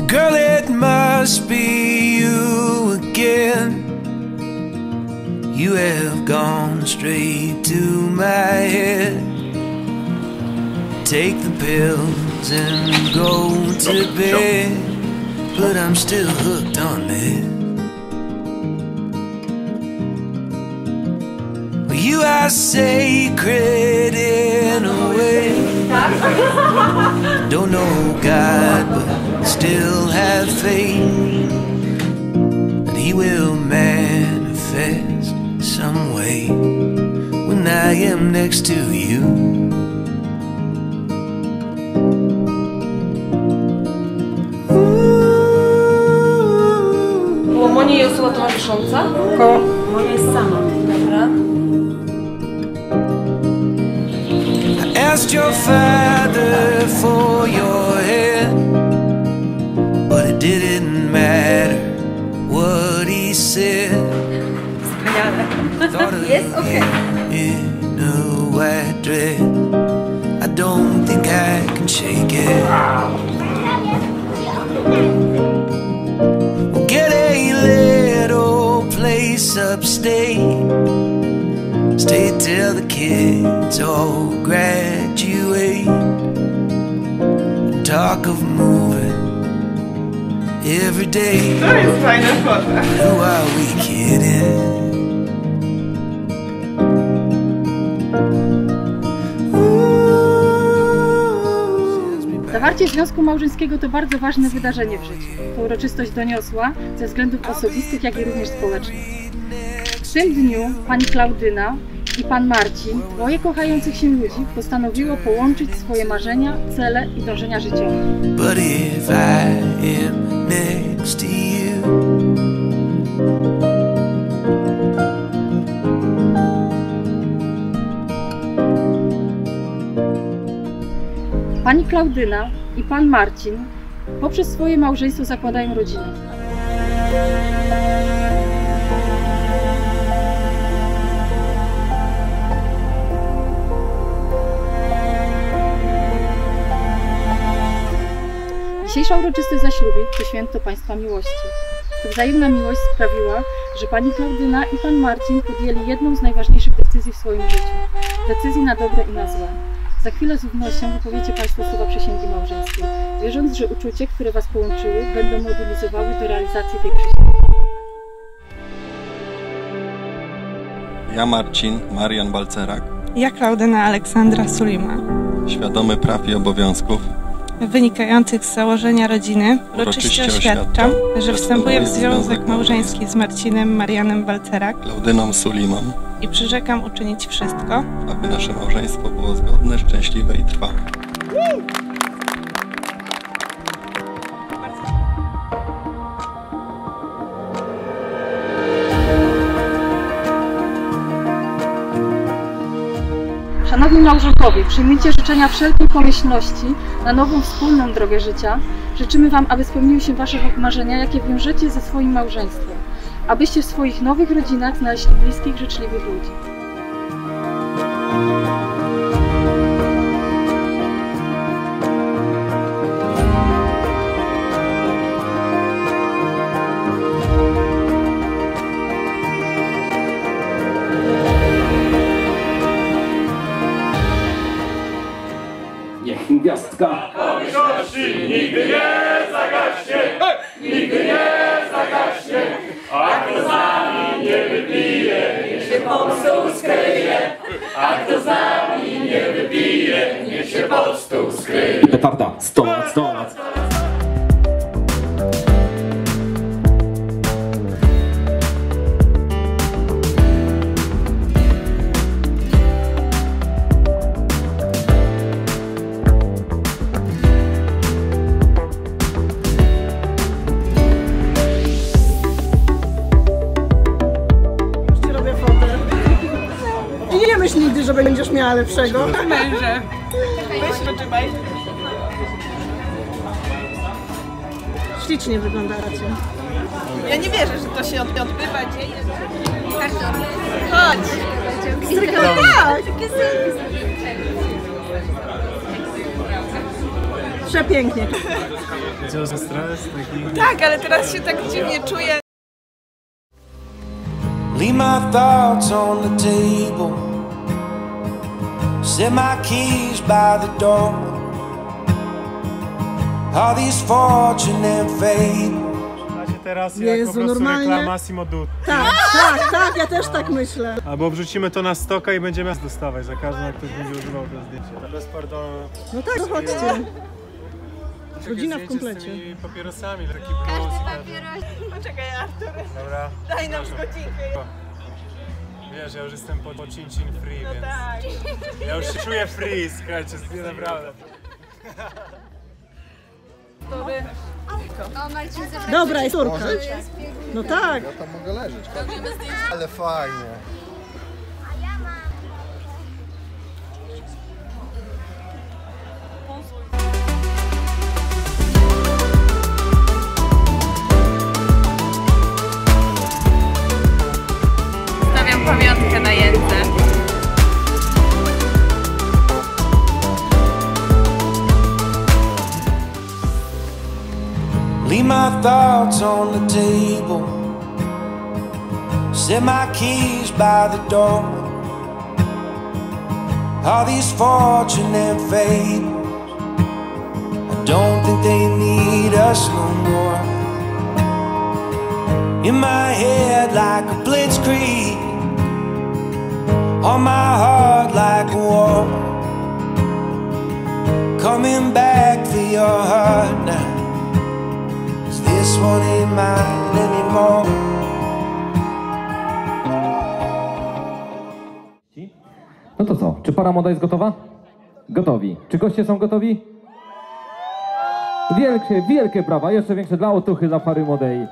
Girl, it must be you again. You have gone straight to my head. Take the pills and go to bed, but I'm still hooked on this. Well, you are sacred in a way. Don't know God, but still have faith that He will manifest some way when I am next to you. Monia jest osoba towarzysząca? Monia jest sama. Dobra. I asked your father for your hand, but it didn't matter what he said. Thought of Jest okej. in a white dress. I don't think I can shake it. We'll get a little place upstate. Stay till the kids all graduate. Talk of moving every day. To jest fajna fota. Who are we kidding? Zawarcie związku małżeńskiego to bardzo ważne wydarzenie w życiu. To uroczystość doniosła ze względów osobistych, jak i również społecznych. W tym dniu pani Klaudyna i pan Marcin, dwoje kochających się ludzi, postanowiło połączyć swoje marzenia, cele i dążenia życiowe. But if I am next to you, Pani Klaudyna i pan Marcin poprzez swoje małżeństwo zakładają rodzinę. Dzisiejsza uroczystość zaślubin to święto Państwa miłości. To wzajemna miłość sprawiła, że pani Klaudyna i pan Marcin podjęli jedną z najważniejszych decyzji w swoim życiu. Decyzji na dobre i na złe. Za chwilę z ufnością wypowiecie Państwo słowa przysięgi małżeńskiej, wierząc, że uczucie, które Was połączyły, będą mobilizowały do realizacji tej przysięgi. Ja Marcin Marian Balcerak, Ja Klaudyna Aleksandra Sulima. świadomy praw i obowiązków, Wynikających z założenia rodziny, uroczyście oświadczam, że wstępuję w związek małżeński z Marcinem Marianem Balcerak Klaudyną Sulimą, i przyrzekam uczynić wszystko, aby nasze małżeństwo było zgodne, szczęśliwe i trwałe. Szanowni małżonkowie, przyjmijcie życzenia wszelkiej pomyślności na nową wspólną drogę życia. Życzymy Wam, aby spełniły się Wasze marzenia, jakie wiążecie ze swoim małżeństwem. Abyście w swoich nowych rodzinach znaleźli bliskich, życzliwych ludzi. Niech gwiazdka miłości nigdy nie zagaśnie, nigdy nie zagaśnie, a kto z nami nie wypije, niech się pod stół skryje, a kto z nami nie wypije, niech się pod stół skryje. petarda, 100 lat, 100 lat. Nie myśl nigdy, że będziesz miała lepszego. męże. Weź to trzymaj. Ślicznie wyglądacie. Ja nie wierzę, że to się odbywa, dzieje. Chodź. Tak! Przepięknie. Tak, ale teraz się tak dziwnie czuję. Leave my thoughts on the table, set my keys by the door. All these fortune and fame. Teraz Jezu, jak po prostu normalnie? reklama Massimo Dutti. Tak, ja też tak myślę. Albo wrzucimy to na stoka i będziemy dostawać za każdym, jak ktoś będzie używał to zdjęcie. Bez pardonu. No tak, chodźcie. Rodzina w komplecie. Z tymi papierosami, taki blues i tak. Poczekaj, Artur. Dobra. Daj nam godzinkę. Wiesz, ja już jestem po chin free, więc Tak. ja już się czuję free, słuchajcie, nie naprawdę. Dobra, jest córka. No tak. Ja tam mogę leżeć. Ale fajnie. Stawiam pamiątkę na Jędze. Leave my thoughts on the table, set my keys by the door. All these fortune and fables, I don't think they need us no more. In my head like a blitzkrieg, on my heart like a war. Coming back for your heart now. This one ain't mine anymore. No to co? Czy para moda jest gotowa? Gotowi. Czy goście są gotowi? Wielkie, wielkie brawa. Jeszcze większe dla otuchy, dla pary modej.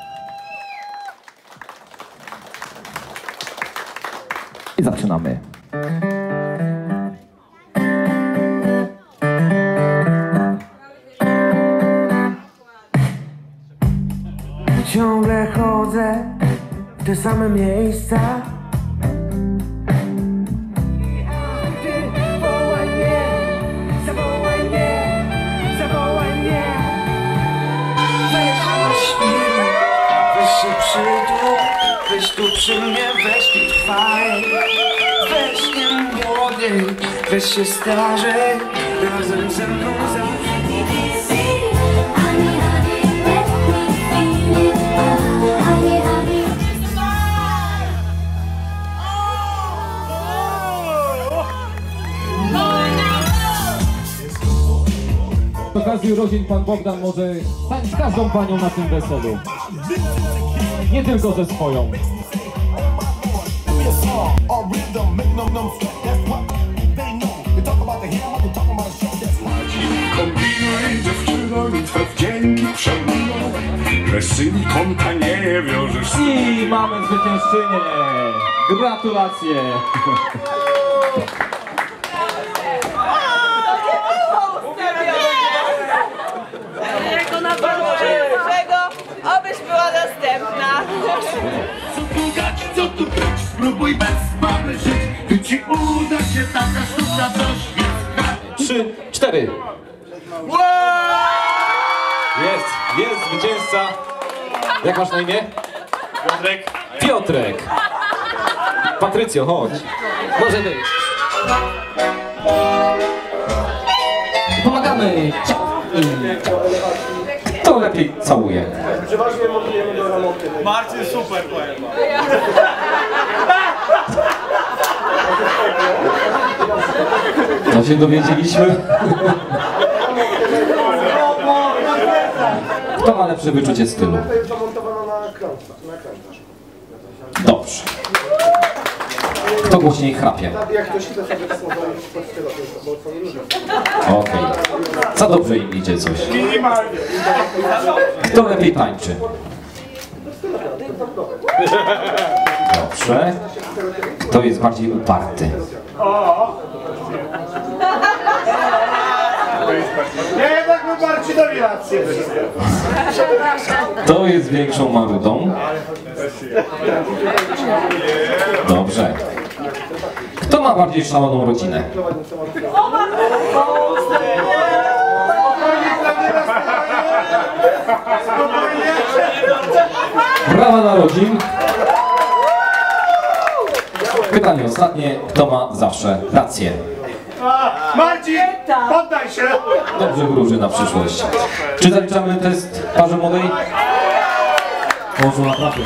I zaczynamy. Ciągle chodzę w te same miejsca. Zawołaj mnie, zawołaj mnie, zawołaj mnie. Weź się przytul, weź tu przy mnie, weź tu trwaj. Weź nie młody, weź się starzej, razem ze mną zawsze. Z okazji urodzin pan Bogdan może tańczyć z każdą panią na tym weselu. Nie tylko ze swoją. Kombinuj dziewczyno, bitwę wdzięki przeminął, że syn kąta nie wiążesz. I mamy zwyciężczynię. Gratulacje. Jako na pierwszego, obyś była następna. Co tu dać, co tu brać, spróbuj bez mamy żyć. Gdy ci uda się taka sztuka, to świetna. 3, 4. Jest zwycięzca. Jak masz na imię? Piotrek. Piotrek. Patrycjo, chodź. Może być. Pomagamy. To lepiej całuję. Przeważnie montujemy do ramoty. Marcin super, powiem. Co się dowiedzieliśmy? Kto ma lepsze wyczucie stylu? To jest zamontowana na krętarz. Dobrze. Kto głośniej chrapie? Jak ktoś chce sobie pozwolić pod stylo, bo to nie lubię. Okej. Za dobrze im idzie coś. Kto lepiej tańczy? Dobrze. Kto jest bardziej uparty? Nie, jednak my bardziej do relacji. Kto jest większą marudą? Dobrze. Kto ma bardziej szaloną rodzinę? Sprawa narodzin. Pytanie ostatnie. Kto ma zawsze rację? Marcin, poddaj się! Dobrze wróży na przyszłość. Czy zaliczamy test parze młodej? Można trafić.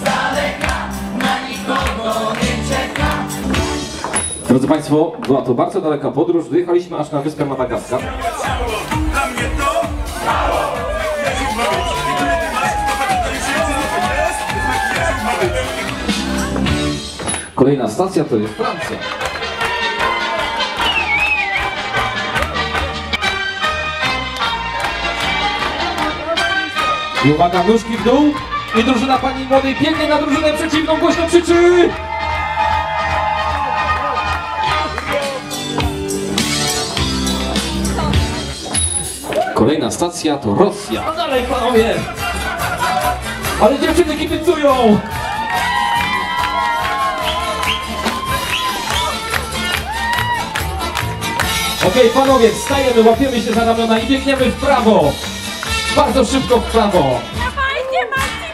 Drodzy Państwo, była to bardzo daleka podróż. Dojechaliśmy aż na wyspę Madagaskar. Kolejna stacja to jest Francja. I uwaga, nóżki w dół i drużyna pani młodej biegnie na drużynę przeciwną, głośno krzyczy! Kolejna stacja to Rosja. A dalej panowie! Ale dziewczyny kibicują! Okej, panowie, wstajemy, łapiemy się za ramiona i biegniemy w prawo! Bardzo szybko w prawo! Dawajcie, Marcin!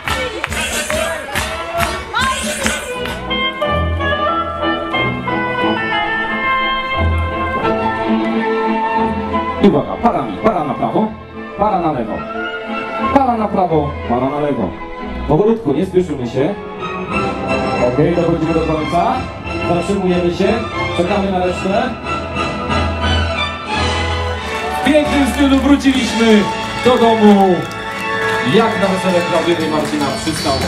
I uwaga, parami, para na prawo, para na lewo. Para na prawo, para na lewo. Powolutku, nie spieszymy się. Okej, dochodzimy do końca. Zatrzymujemy się, czekamy na resztę. W pięknym stylu wróciliśmy do domu. Jak na wesele Klaudyny i Marcina przystało.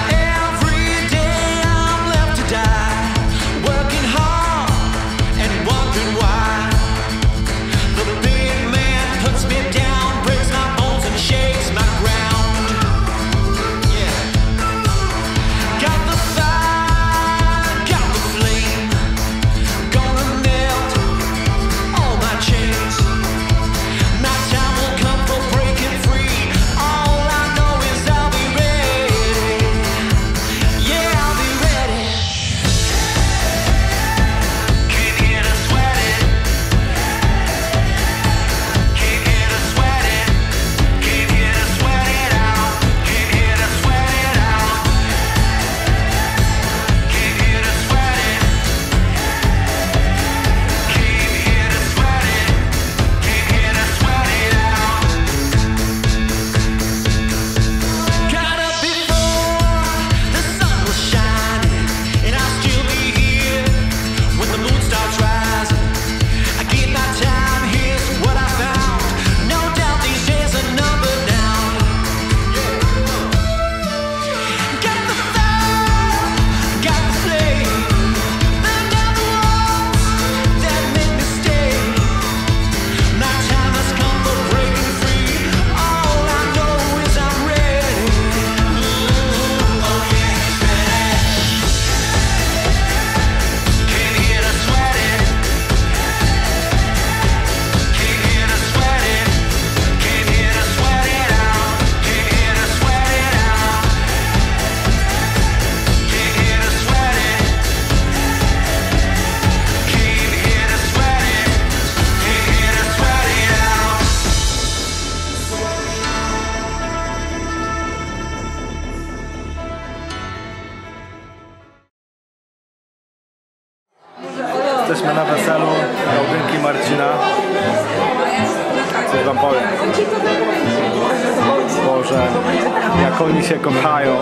Jesteśmy na weselu Klaudynki i Marcina. Coś wam powiem. Boże, jak oni się kochają.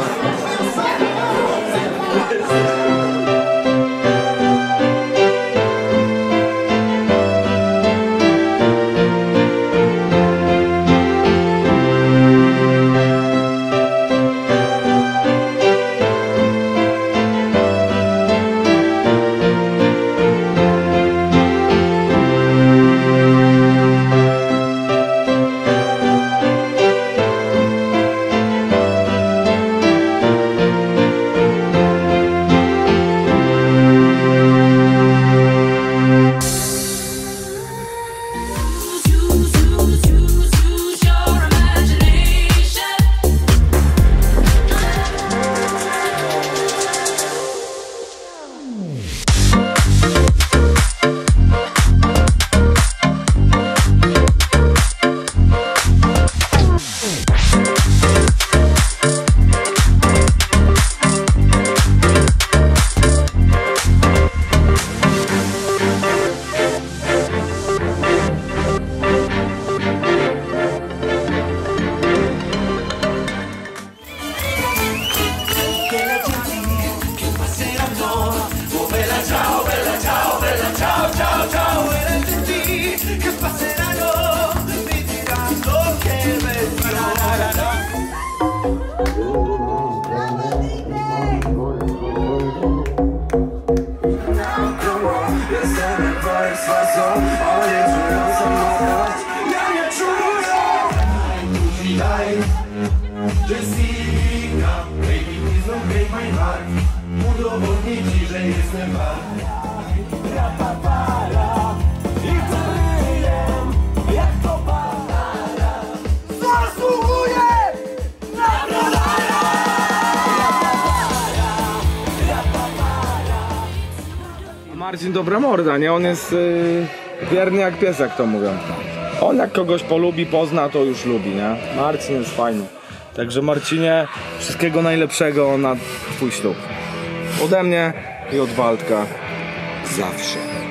że jestem wart. I żyję jak to para. Zasługuję na browara. Marcin dobra morda, nie? On jest wierny jak pies, jak to mówią. On jak kogoś polubi, pozna, to już lubi, nie? Marcin jest fajny. Także Marcinie, wszystkiego najlepszego na twój ślub. Ode mnie i od Waldka zawsze.